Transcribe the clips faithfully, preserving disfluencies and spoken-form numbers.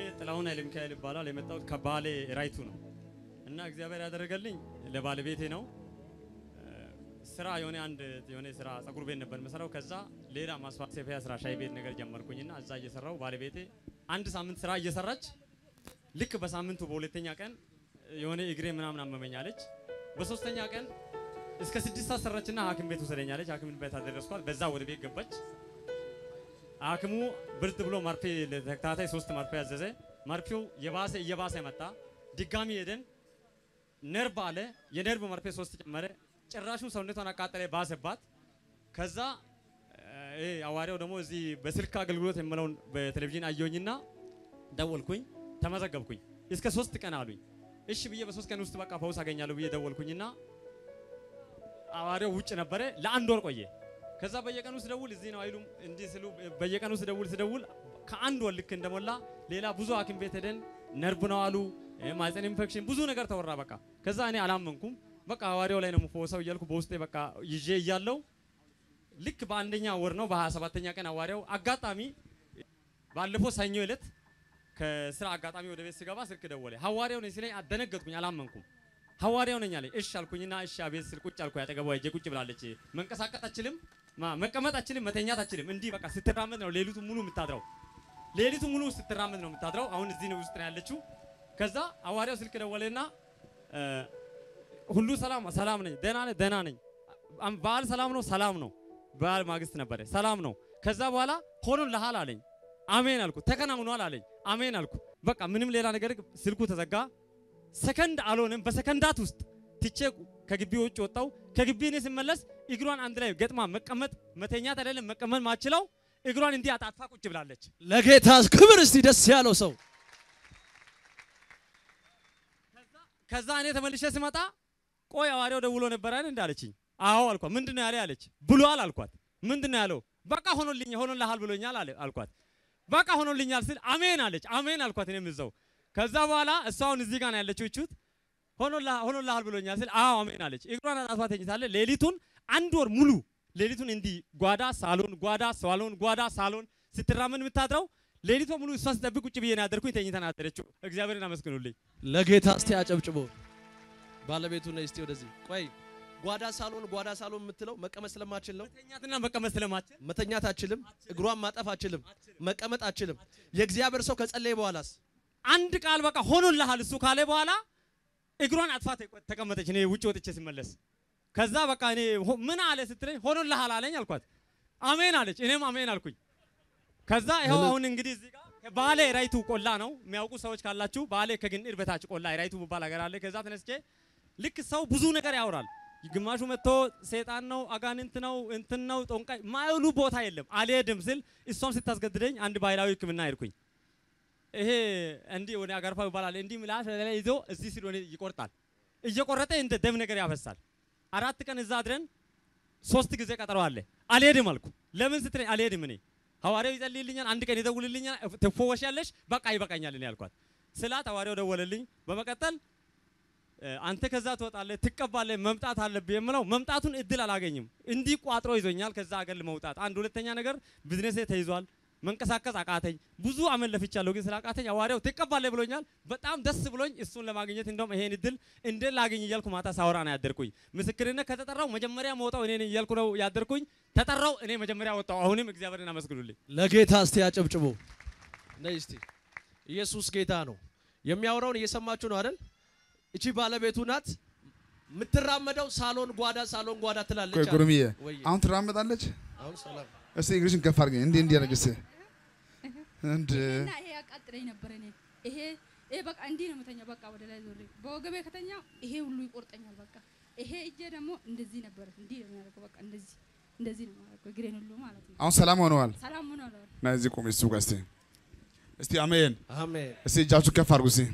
ጥላሁን ኃይለ ሚካኤል ይባላል የመጣሁት ከባሌ ራይቱ ነው እና እግዚአብሔር ያደረገልኝ ለባለቤቴ ነው ስራ የሆነ አንድ የሆነ ስራ ጸጉር ቤት ነበር መሰራው ከዛ ሌላ ማስፋሰፊያ ስራ ሻይ ቤት ነገር ጀመርኩኝና እዛ እየሰራው ባለቤቴ አንድ ሳምንት ስራ እየሰራች ልክ በሳምንቱ በሁለተኛ ቀን የሆነ እግሬ ምናምን አመመኛለች በሶስተኛ ቀን እስከ ስድስት ሰዓት ሰራችና ሐኪም ቤት ወሰደኛለች ሐኪም ቤት አደረስኳት በዛ ወደ ቤት ገባች ሐኪሙ ብርድ ብሎ ማርፌ ለተከታታይ ሶስት ማርፌ ያዘዘ ማርፌው የባሰ እየባሰ መጣ ድጋሚ ሄደን ነርቭ አለ የነርቭ ማርፌ ሶስት ጨመረ ጭራሹ ሰውነቷን አቃጠለ ባሰባት ከዛ እ አዋሪው ደግሞ እዚህ በስልክ አገልግሎት የምለውን በቴሌቪዥን አየሁኝና ደወልኩኝ ተመዘገብኩኝ እስከ ሶስት ቀን አሉኝ እሺ ብዬ በሶስት ቀን ውስጥ በቃ ፈውስ አገኛለሁ ብዬ ደወልኩኝና አዋሪው ውጭ ነበረ ለአንድ ወር ቆየ ከዛ በየቀኑ ስደውል እዚህ ነው አይሉም እንዴ ስሉ በየቀኑ ስደውል ስደውል ከአንድ ወር ልክ እንደሞላ ሌላ ብዙ ሐኪም ቤት ሄደን ነርቭ ነው አሉ ማህፀን ኢንፌክሽን ብዙ ነገር ተወራ በቃ ከዛ እኔ አላመንኩም በቃ አዋሪው ላይ ነው መፈወሰው እያልኩ በውስጤ በቃ ይዤ እያለው ልክ በአንደኛ ወር ነው በ27ኛ ቀን አዋሪው አጋጣሚ ባለፈው ሰኞ ዕለት ከስራ አጋጣሚ ወደ ቤት ስገባ ስልክ ደወለ ሐዋሪው ነኝ ሲለኝ አደነገጥኩኝ አላመንኩም ሐዋሪው ነኝ አለኝ እሺ አልኩኝና እሺ አቤት ስል ቁጭ አልኩ ያጠገቧ እጄ ቁጭ ብላለች መንቀሳቀስ አትችልም መቀመጥ አትችልም መተኛት አትችልም እንዲህ በቃ ስትራመድ ነው ሌሊቱን ሙሉ የምታድረው ሌሊቱን ሙሉ ስትራመድ ነው የምታድረው አሁን እዚህ ነው ውስጥ ነው ያለችው ከዛ ሐዋሪው ስልክ ደወለና ሁሉ ሰላም ሰላም ነኝ ደህና ነኝ ደህና ነኝ ባል ሰላም ነው ሰላም ነው ባል ማግስት ነበር ሰላም ነው ከዛ በኋላ ሆኖን ለሃል አለኝ አሜን አልኩ ተከናውኗል አለኝ አሜን አልኩ በቃ ምንም ሌላ ነገር ስልኩ ተዘጋ ሰከንድ አልሆነም በሰከንዳት ውስጥ ትቼ ከግቢ ውጭ ወጣው ከግቢ እኔ ስመለስ እግሯን አንድ ላይ ገጥማ መቀመጥ መተኛት አይደለም መቀመጥ ማችለው እግሯን እንዲህ አጣጥፋ ቁጭ ብላለች ለጌታ ክብር እስቲ ደስ ያለው ሰው ከዛ ከዛ እኔ ተመልሼ ስመጣ ቆይ አዋሪው ደውሎ ነበር አይደል እንዳለችኝ አዎ አልኳት ምንድነው ያለ ያለች ብሏል አልኳት ምንድነው ያለው በቃ ሆኖልኝ ሆኖልሃል ብሎኛል አለ አልኳት በቃ ሆኖልኛል ስል አሜን አለች አሜን አልኳት እኔም እዛው ከዛ በኋላ እሷውን እዚህ ጋር ነው ያለችው እቹት ሆኖልሃል ሆኖልሃል ብሎኛል ስል አዎ አሜን አለች እግሯን አጣጥፋ ተኝታለች ሌሊቱን አንድ ወር ሙሉ ሌሊቱን እንዲህ ጓዳ ሳሎን ጓዳ ሳሎን ጓዳ ሳሎን ስትራመድ የምታድረው ሌሊቱን ሙሉ እሷ ስትጠብቅ ቁጭ ብዬ ነው ያደርኩኝ ተኝተን አደረችው እግዚአብሔርን አመስግኑልኝ ለጌታ እስቲ አጨብጭቦ ባለቤቱ ነው እስቲ ወደዚህ ቆይ ጓዳ ሳሎን ጓዳ ሳሎን የምትለው መቀመጥ ስለማችል ነው መተኛትና መቀመጥ ስለማችል መተኛት አችልም እግሯን ማጠፍ አችልም መቀመጥ አችልም የእግዚአብሔር ሰው ከጸለየ በኋላስ አንድ ቃል በቃ ሆኖልሃል እሱ ካለ በኋላ እግሯን አጥፋ ተቀመጠች እኔ ውጭ ወጥቼ ሲመለስ ከዛ በቃ እኔ ምን አለ ስትለኝ ሆኖልሃል አለኝ አልኳት አሜን አለች እኔም አሜን አልኩኝ ከዛ ይሄው አሁን እንግዲህ እዚህ ጋር ባሌ ራይቱ ቆላ ነው የሚያውቁ ሰዎች ካላችሁ ባሌ ከግንር በታች ቆላ ራይቱ በባል ሀገር አለ ከዛ ተነስቼ ልክ ሰው ብዙ ነገር ያወራል ግማሹ መጥቶ ሰይጣን ነው አጋንንት ነው እንትን ነው ጦንቃይ ማይሉ ቦታ የለም አልሄድም ስል እሷም ስታስገድደኝ አንድ ባይላዊ ህክምና ሄድኩኝ ይሄ እንዲ ወደ አጋርፋ ይባላል እንዲ ምላስ ላይ ይዞ እዚህ ሲል ወደ ይቆርጣል እየቆረጠ እንደ ደም ነገር ያፈሳል አራት ቀን እዛ አድረን ሶስት ጊዜ ቀጠሮ አለ አልሄድም አልኩ ለምን ስትለኝ አልሄድም እኔ ሐዋሪው ይጸልይልኛል አንድ ቀን ይደውልልኛል ተፈወሻለሽ በቃ ይበቃኛል እኔ አልኳት ስላት ሐዋሪው ደወለልኝ በመቀጠል አንተ ከዛ ትወጣለህ ትቀባለህ መምጣት አለብህ የምለው መምጣቱን እድል አላገኝም እንዲ ቋጥሮ ይዞኛል ከዛ አገር ለመውጣት አንድ ሁለተኛ ነገር ቢዝነስ ተይዟል መንቀሳቀስ አቃተኝ ብዙ አመን ለፍቻለሁ ግን ስላቃተኝ ሐዋሪው ትቀባለህ ብሎኛል በጣም ደስ ብሎኝ እሱን ለማግኘት እንደውም ይሄን እድል እንደ ላገኝ ይያልኩ ማታ ሳወራ ነው ያደርኩኝ ምስክርነት ከተጠራው መጀመሪያ መውጣው እኔ ነኝ ይያልኩ ነው ያደርኩኝ ተጠራው እኔ መጀመሪያ ወጣው አሁንም እግዚአብሔርን አመስግኑልኝ ለጌታ እስቲ አጨብጭቦ ነይ እስቲ ኢየሱስ ጌታ ነው የሚያወራውን እየሰማችሁ ነው አይደል እቺ ባለቤቱ ናት ምትራመደው ሳሎን ጓዳ ሳሎን ጓዳ ትላለች ቆይ ጉርምዬ አሁን ትራመዳለች አሁን ሰላም እስቲ እግርሽን ከፍ አድርገኝ እንዴ እንዴ ያረግስ እንዴ እና ይሄ ያቃጥለኝ ነበር እኔ ይሄ ይሄ በቃ እንዴ ነው መተኛ በቃ ወደ ላይ ዞሬ በወገቤ ከተኛ ይሄ ሁሉ ይቆርጠኛል በቃ ይሄ እጄ ደግሞ እንደዚህ ነበር እንዴ ነው የሚያደርገው በቃ እንደዚህ እንደዚህ ነው ማለት እግሬን ሁሉ ማለት ነው አሁን ሰላም ሆነዋል ሰላም ሆነዋል ና እዚህ ቆም እሱ ጋር እስቲ እስቲ አሜን አሜን እስቲ እጃችሁ ከፍ አድርጉ እስቲ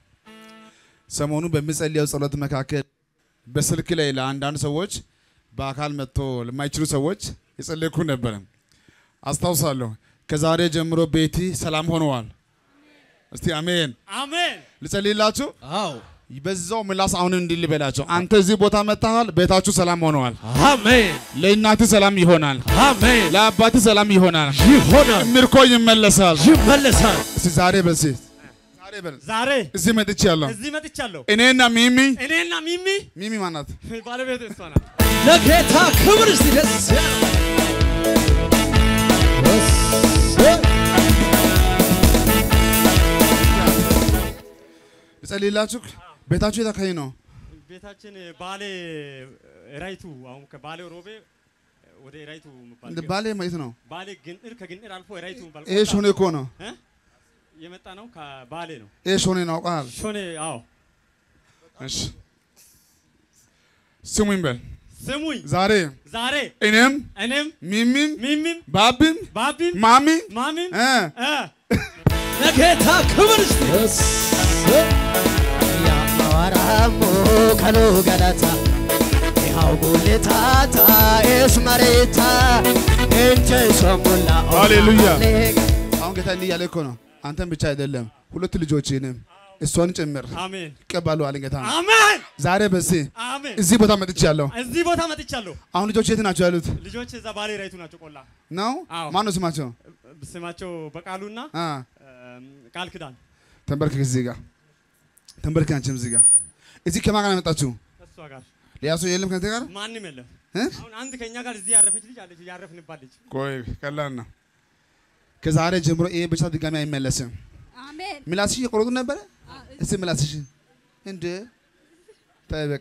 ሰሞኑ በሚጸልየው ጸሎት መካከል በስልክ ላይ ለአንዳንድ ሰዎች በአካል መጥቶ ለማይችሉ ሰዎች የጸለይኩ ነበር አስታውሳለሁ ከዛሬ ጀምሮ ቤቲ ሰላም ሆነዋል እስቲ አሜን አሜን ልጸልይላችሁ አዎ በዛው ምላስ አሁን እንዲል በላቸው አንተ እዚህ ቦታ መጣሃል ቤታችሁ ሰላም ሆነዋል አሜን ለእናት ሰላም ይሆናል አሜን ለአባት ሰላም ይሆናል ይሆናል ምርኮ ይመለሳል ይመለሳል እስቲ ዛሬ በዚህ ዛሬ በል ዛሬ እዚህ መጥቻለሁ እዚህ መጥቻለሁ እኔና ሚሚ እኔና ሚሚ ሚሚ ማናት ባለቤቱ እሷ ናት ለጌታ ክብር እስቲ ደስ ልጸልይላችሁ ቤታችሁ የታካይ ነው ቤታችን ባሌ ራይቱ አሁን ከባሌ ሮቤ ወደ ራይቱ እንደ ባሌ ማለት ነው ባሌ ግንር ከግንር አልፎ ራይቱ ባልቆ ይሄ ሾኔ እኮ ነው እ የመጣ ነው ከባሌ ነው ይሄ ሾኔ ነው ቃል ሾኔ አዎ እሺ ስሙኝ በል ስሙኝ ዛሬ ዛሬ እኔም እኔም ሚሚም ሚሚም ባቢም ባቢም ማሚ ማሚም እ እ ለጌታ ክብር እስቲ ያ አዋራሞ ከሎ ገላታ ይሃው ጉልታታ እስመሬታ እንጀ ሶሙላ ሃሌሉያ አሁን ጌታ እንዲህ ያለ እኮ ነው አንተም ብቻ አይደለም ሁለት ልጆችንም እሷን ጭምር አሜን ይቀበሉ አለኝ ጌታ አሜን ዛሬ በዚህ አሜን እዚህ ቦታ መጥቻለሁ እዚህ ቦታ መጥቻለሁ አሁን ልጆች የት ናቸው ያሉት ልጆች እዛ ባሌ ራይቱ ናቸው ቆላ ነው ማን ነው ስማቸው ስማቸው በቃሉና አ ቃል ክዳን ተንበርክ እዚህ ጋር ተንበርክ አንቺም እዚህ ጋር እዚህ ከማን ጋር መጣችሁ እሷ ጋር ሊያሱ የለም ከእንተ ጋር ማንም የለም አሁን አንድ ከኛ ጋር እዚህ ያረፈች ልጅ አለች ያረፍንባት ልጅ ቆይ ቀላል ነው ከዛሬ ጀምሮ ይሄ ብቻ ድጋሚ አይመለስም አሜን ምላስሽ የቆረጡ ነበር እስቲ ምላስሽ እንደ ታይበቃ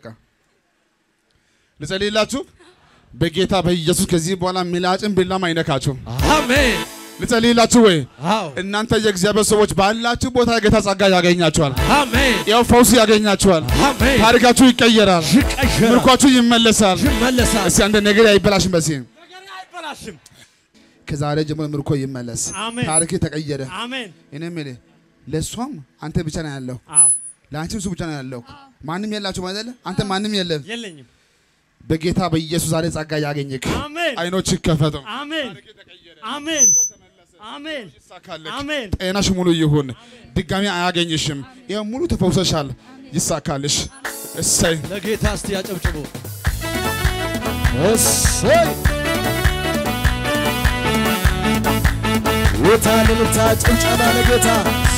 ልጸልይላችሁ በጌታ በኢየሱስ ከዚህ በኋላ ምላጭን ቢላም አይነካችሁ አሜን ልጸልይላችሁ ወይ አዎ እናንተ የእግዚአብሔር ሰዎች ባላችሁ ቦታ የጌታ ጸጋ ያገኛችኋል አሜን ያው ፈውስ ያገኛችኋል አሜን ታሪካችሁ ይቀየራል ይቀየራል ምርኳችሁ ይመለሳል ይመለሳል እስቲ አንተ ነገር አይበላሽም በዚህ ነገር አይበላሽም ከዛሬ ጀምሮ ምርኮ ይመለስ ታሪክ ተቀየረ አሜን እኔ ምን ለሷም አንተ ብቻ ነው ያለው አዎ ለአንቺም እሱ ብቻ ነው ያለው ማንም የላችሁ ማለት አንተ ማንም የለም የለኝም በጌታ በኢየሱስ ዛሬ ጸጋ ያገኘክ አሜን አይኖች ይከፈቱ አሜን አሜን አሜን አሜን ጤናሽ ሙሉ ይሁን ድጋሚ አያገኝሽም ይሄ ሙሉ ተፈውሰሻል ይሳካልሽ እሰይ ለጌታ እስቲ ያጨብጭቡ እሰይ ወታልልታ ጭብጨባ ለጌታ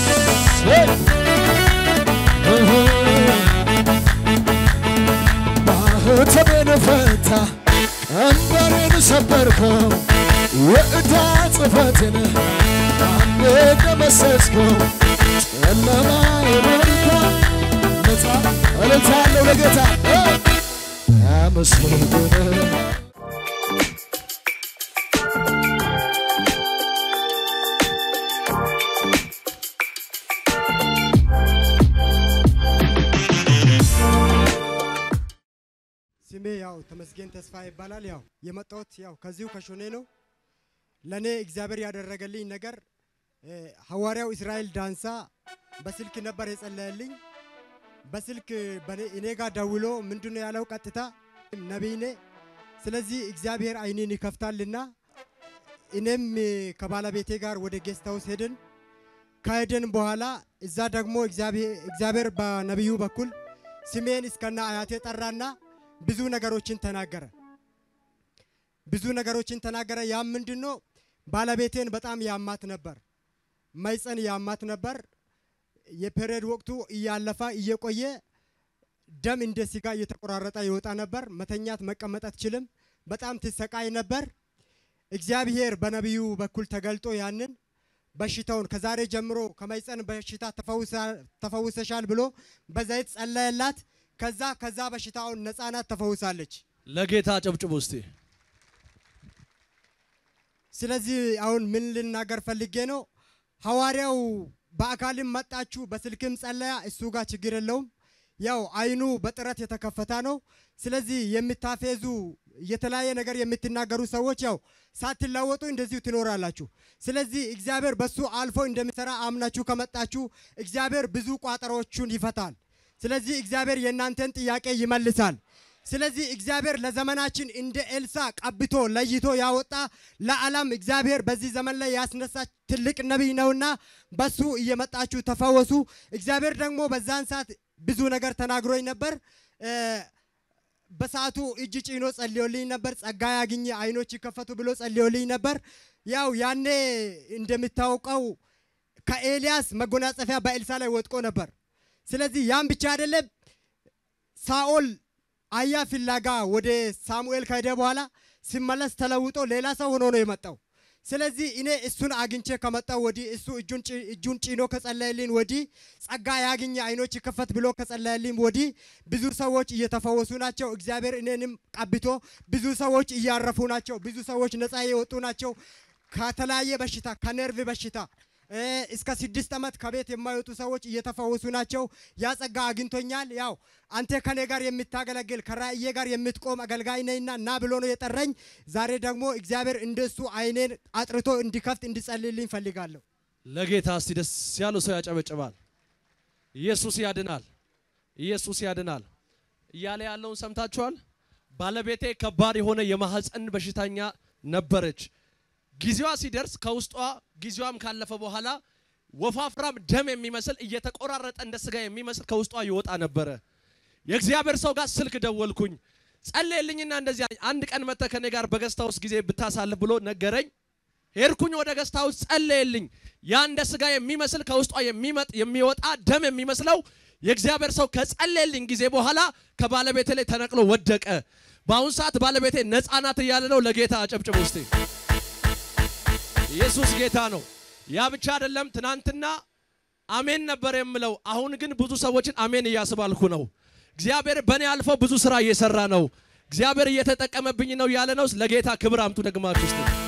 ማህተቤን ፈታ ቀንበሬን ሰበርከው የዕዳ ጽሕፈቴን አንዴ ደመሰስከው ጨለማዬን ሞልታ ነፃ እልልታ ያለው ለጌታ አመስግን ስሜ ያው ተመስገን ተስፋ ይባላል ያው የመጣሁት ያው ከዚሁ ከሾኔ ነው ለኔ እግዚአብሔር ያደረገልኝ ነገር ሐዋርያው እስራኤል ዳንሳ በስልክ ነበር የጸለየልኝ በስልክ እኔ ጋር ደውሎ ምንድነው ያለው ቀጥታ ነብይኔ ስለዚህ እግዚአብሔር አይኔን ይከፍታልና እኔም ከባለቤቴ ጋር ወደ ጌስት ሃውስ ሄድን ከሄድን በኋላ እዛ ደግሞ እግዚአብሔር እግዚአብሔር በነብዩ በኩል ስሜን እስከና አያቴ ጠራና ብዙ ነገሮችን ተናገረ ብዙ ነገሮችን ተናገረ ያ ምንድነው ባለቤቴን በጣም ያማት ነበር ማይጸን ያማት ነበር የፔሪድ ወቅቱ እያለፈ እየቆየ ደም እንደ ሲጋ እየተቆራረጠ ይወጣ ነበር መተኛት መቀመጥ አትችልም በጣም ትሰቃይ ነበር እግዚአብሔር በነብዩ በኩል ተገልጦ ያንን በሽታውን ከዛሬ ጀምሮ ከማይጸን በሽታ ተፈውሰሻል ብሎ በዘይት ጸለየላት ከዛ ከዛ በሽታውን ነፃናት ተፈውሳለች ለጌታ ጨብጭቡ እስቲ ስለዚህ አሁን ምን ልናገር ፈልጌ ነው ሐዋርያው በአካልም መጣችሁ በስልክም ጸለያ እሱ ጋር ችግር የለውም ያው አይኑ በጥረት የተከፈታ ነው ስለዚህ የምታፈዙ የተለያየ ነገር የምትናገሩ ሰዎች ያው ሳትላወጡ እንደዚሁ ትኖራላችሁ ስለዚህ እግዚአብሔር በሱ አልፎ እንደሚሰራ አምናችሁ ከመጣችሁ እግዚአብሔር ብዙ ቋጠሮቹን ይፈታል ስለዚህ እግዚአብሔር የናንተን ጥያቄ ይመልሳል ስለዚህ እግዚአብሔር ለዘመናችን እንደ ኤልሳ ቀብቶ ለይቶ ያወጣ ለዓለም እግዚአብሔር በዚህ ዘመን ላይ ያስነሳ ትልቅ ነብይ ነውና በሱ እየመጣችሁ ተፈወሱ እግዚአብሔር ደግሞ በዛን ሰዓት ብዙ ነገር ተናግሮኝ ነበር በሰዓቱ እጅ ጭኖ ጸልዮልኝ ነበር ጸጋ ያግኝ አይኖች ይከፈቱ ብሎ ጸልዮልኝ ነበር ያው ያኔ እንደምታውቀው ከኤልያስ መጎናጸፊያ በኤልሳ ላይ ወጥቆ ነበር። ስለዚህ ያን ብቻ አይደለም ሳኦል አያ ፍላጋ ወደ ሳሙኤል ከሄደ በኋላ ሲመለስ ተለውጦ ሌላ ሰው ሆኖ ነው የመጣው። ስለዚህ እኔ እሱን አግኝቼ ከመጣው ወዲ እሱ እጁን እጁን ጭኖ ከጸለየልኝ ወዲ ጸጋ ያግኝ አይኖች ይከፈት ብሎ ከጸለየልኝ ወዲ ብዙ ሰዎች እየተፈወሱ ናቸው። እግዚአብሔር እኔንም ቀብቶ ብዙ ሰዎች እያረፉ ናቸው። ብዙ ሰዎች ነፃ የወጡ ናቸው ከተለያየ በሽታ ከነርቭ በሽታ እስከ ስድስት ዓመት ከቤት የማይወጡ ሰዎች እየተፈወሱ ናቸው። ያ ጸጋ አግኝቶኛል። ያው አንተ ከኔ ጋር የምታገለግል ከራእዬ ጋር የምትቆም አገልጋይ ነኝና ና ብሎ ነው የጠራኝ። ዛሬ ደግሞ እግዚአብሔር እንደሱ አይኔን አጥርቶ እንዲከፍት እንዲጸልይልኝ ፈልጋለሁ። ለጌታ እስቲ ደስ ያለው ሰው ያጨበጭባል። ኢየሱስ ያድናል፣ ኢየሱስ ያድናል እያለ ያለውን ሰምታችኋል። ባለቤቴ ከባድ የሆነ የማህፀን በሽተኛ ነበረች። ጊዜዋ ሲደርስ ከውስጧ ጊዜዋም ካለፈ በኋላ ወፋፍራም ደም የሚመስል እየተቆራረጠ እንደ ስጋ የሚመስል ከውስጧ ይወጣ ነበር። የእግዚአብሔር ሰው ጋር ስልክ ደወልኩኝ። ጸልይልኝና እንደዚህ አንድ ቀን መጥተህ ከኔ ጋር በገስታውስ ጊዜ ብታሳልፍ ብሎ ነገረኝ። ሄድኩኝ ወደ ገስታውስ ጸልይልኝ። ያ እንደ ስጋ የሚመስል ከውስጧ የሚመጥ የሚወጣ ደም የሚመስለው የእግዚአብሔር ሰው ከጸልይልኝ ጊዜ በኋላ ከባለቤቴ ላይ ተነቅሎ ወደቀ። በአሁን ሰዓት ባለቤቴ ነፃ ናት እያለ ነው። ለጌታ አጨብጭቡ እስቲ። ኢየሱስ ጌታ ነው። ያ ብቻ አይደለም ትናንትና አሜን ነበር የምለው፣ አሁን ግን ብዙ ሰዎችን አሜን እያስባልኩ ነው። እግዚአብሔር በኔ አልፎ ብዙ ስራ እየሰራ ነው። እግዚአብሔር እየተጠቀመብኝ ነው ያለ ነው። ለጌታ ክብር አምጡ ደግማችሁ እስቲ።